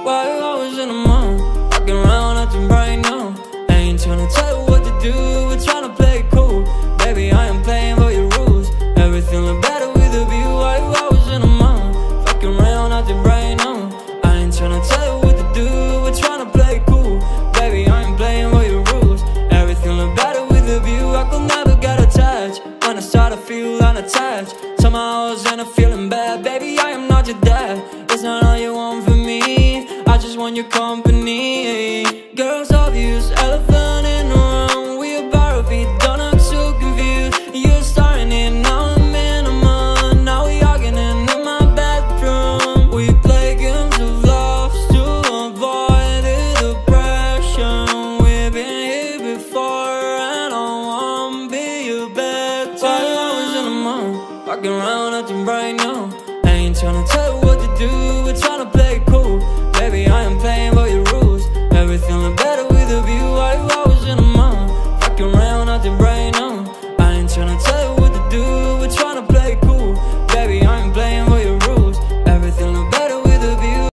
Why you always in the mood? Walking around acting right now. I ain't tryna tell you what to do, we're tryna play it cool. Baby, I am playing by your rules. Everything look better with a view. Why you always in the mood? Fucking around acting right now. I ain't tryna tell you what to do, we're tryna play it cool. Baby, I am playing by your rules. Everything look better with a view. I could never get attached. When I start to feel unattached, somehow I was in a feeling bad. Baby, I am not your dad. It's not all you want from me, I just want your company. Girls obvious, elephant in the room. We about our feet, don't act so confused. You're starting it, now I'm in a mood. Now we arguing in my bedroom. We play games of love to avoid the depression. We've been here before and I won't be your bed. Why you always in the mood? Walking around acting right now. I ain't tryna